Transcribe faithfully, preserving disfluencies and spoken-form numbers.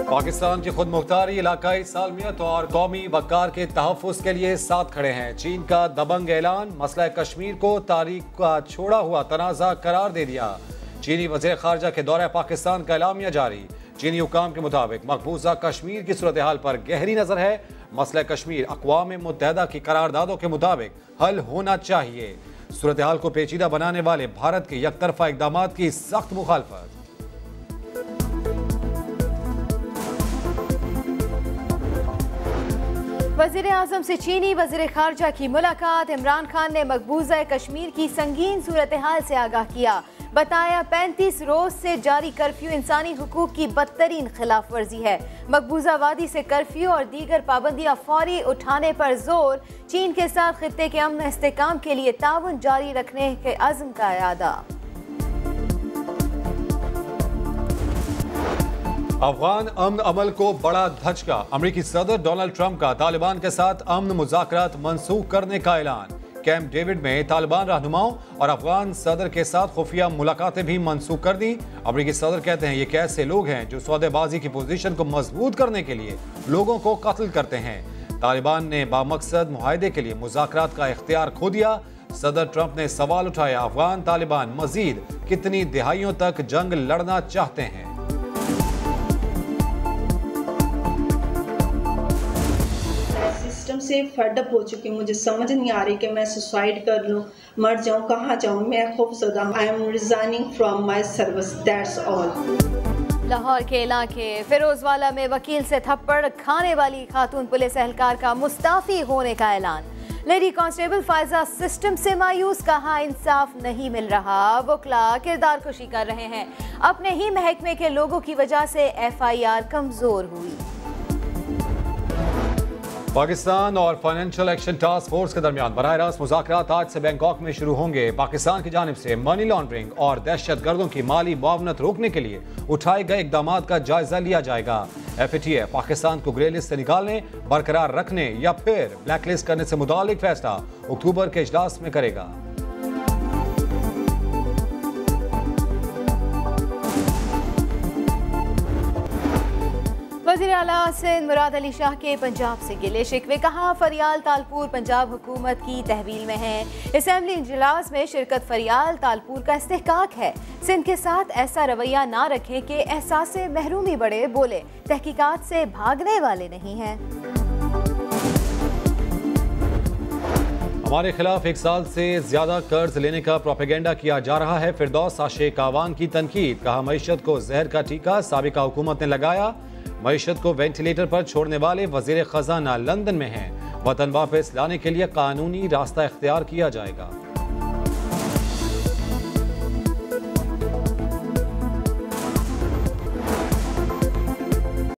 पाकिस्तान की खुद मुख्तारी, इलाकाई सालमियत और कौमी वकार के तहफ़्फ़ुज़ के लिए साथ खड़े हैं। चीन का दबंग ऐलान मसला कश्मीर को तारीख का छोड़ा हुआ तनाज़ा करार दे दिया। चीनी वज़ीर ख़ारजा के दौरे पाकिस्तान का एलामिया जारी। चीनी हुकाम के मुताबिक मकबूजा कश्मीर की सूरत हाल पर गहरी नज़र है। मसला कश्मीर अक़वाम मुत्तहिदा की करारदादों के मुताबिक हल होना चाहिए। सूरत हाल को पेचीदा बनाने वाले भारत के यकतरफा इक़दाम की सख्त मुखालफत। वज़ीर आज़म से चीनी वज़ीर ख़ारजा की मुलाकात। इमरान खान ने मकबूजा कश्मीर की संगीन सूरत हाल से आगाह किया। बताया पैंतीस रोज से जारी कर्फ्यू इंसानी हुकूक की बदतरीन खिलाफ वर्जी है। मकबूजा वादी से कर्फ्यू और दीगर पाबंदियां फौरी उठाने पर जोर। चीन के साथ खित्ते के अमन इस्तेहकाम के लिए ताउन जारी रखने के अज़्म का इरादा। अफगान अमन अमल को बड़ा धचका। अमरीकी सदर डोनाल्ड ट्रंप का तालिबान के साथ अमन मुज़ाकरात मनसूख करने का ऐलान। कैंप डेविड में तालिबान रहनुमाओं और अफगान सदर के साथ खुफिया मुलाकातें भी मनसूख कर दी। अमरीकी सदर कहते हैं ये कैसे लोग हैं जो सौदेबाजी की पोजीशन को मजबूत करने के लिए लोगों को कत्ल करते हैं। तालिबान ने बामकसद मुआहदे के लिए मुज़ाकरात का इख्तियार खो दिया। सदर ट्रंप ने सवाल उठाया, अफगान तालिबान मजीद कितनी दिहाइयों तक जंग लड़ना चाहते हैं। सिस्टम से फडअप हो चुकी, मुझे समझ नहीं आ रही कि मैं सुसाइड कर लूं, मर जाऊं, कहाँ जाऊं, मैं खौफजदा। I am resigning from my service, that's all. Lahore के इलाके फिरोजवाला में वकील से थप्पड़ खाने वाली खातून पुलिस एहलकार का मुस्ताफी होने का ऐलान। लेडी कांस्टेबल फायजा सिस्टम से मायूस, कहा इंसाफ नहीं मिल रहा। वकला किरदार कुशी कर रहे हैं। अपने ही महकमे के लोगों की वजह से एफ आई आर कमजोर हुई। पाकिस्तान और फाइनेंशियल एक्शन टास्क फोर्स के दरमियान बराह रास्त मुज़ाकरात आज से बैंकॉक में शुरू होंगे। पाकिस्तान की जानिब से मनी लॉन्ड्रिंग और दहशत गर्दों की माली मुआवनत रोकने के लिए उठाए गए इक़दामात का जायजा लिया जाएगा। F A T A Pakistan को ग्रे लिस्ट से निकालने, बरकरार रखने या फिर ब्लैक लिस्ट करने से मुतालिक फैसला अक्टूबर के इजलास में करेगा। वज़ीर आला सिंध मुराद अली शाह के पंजाब से गिले शिकवे, कहा फरियाल तालपुर पंजाब हुकूमत की तहवील में है। असेंबली इजलास में शिरकत फरियाल तालपुर का इस्तेहकाक है। सिंध के साथ ऐसा रवैया ना रखें कि एहसास महरूमी बढ़े। बोले तहकीकात से भागने वाले नहीं हैं। हमारे खिलाफ एक साल से ज्यादा कर्ज लेने का प्रोपेगेंडा किया जा रहा है। फिरदौस आशिक आवान की तनकीद, कहा मईशत को जहर का टीका साबिका हुकूमत ने लगाया। मईशत को वेंटिलेटर पर छोड़ने वाले वजीर खजाना लंदन में हैं। वतन वापस लाने के लिए कानूनी रास्ता इख्तियार किया जाएगा।